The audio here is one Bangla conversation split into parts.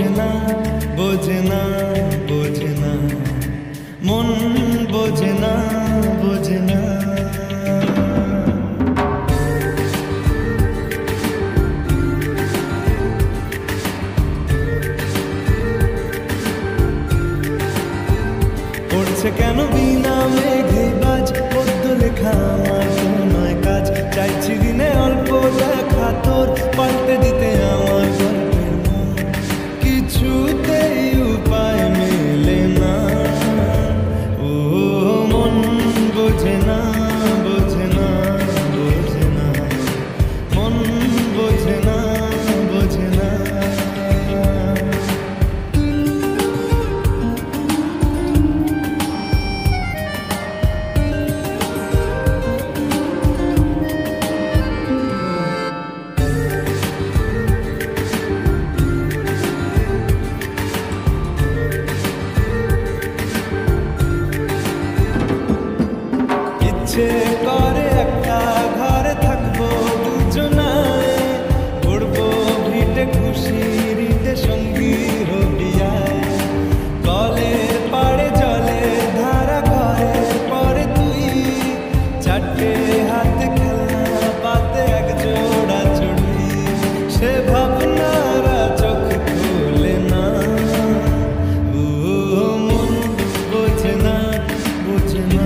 না বোঝে না বোঝে না মন বোঝে না বোঝে না পড়ছে কেন বিনা মেঘে বাজ পদ্য লেখা আমার কোনো নয় কাজ চাইছি দিনে অল্প দেখা তোর পাল্টে দিতে আমার গল্পের মন কিছুতেই উপায় মেলে না ও মন বোঝে না বোঝে না বোঝে না মন বোঝে না বোঝে না ইচ্ছে করে একটা ঘরে থাকবো দুজনায় ঘুরবো ভিটে খুশি রিটে সঙ্গী হবিয়ায় কলের পাড়ে জলের ধারা ঘরের পরে তুই চারটে হাতে খেলা পাতে এক জোড়া চড়ি সে ভাবনারা চোখ খুলে না ও মন বোঝে না বোঝে না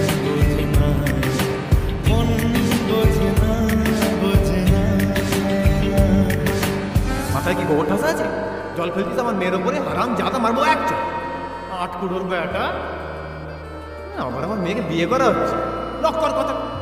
মাথায় কি গোবর ঠাসা আছে? জল ফেলতিস আমার মেয়ের ওপরে, হারাম জাদা মারবো এক চোখ। 8 কুড়োর বেটা, আবার আমার মেয়েকে বিয়ে করা হচ্ছে। লক কর কথা।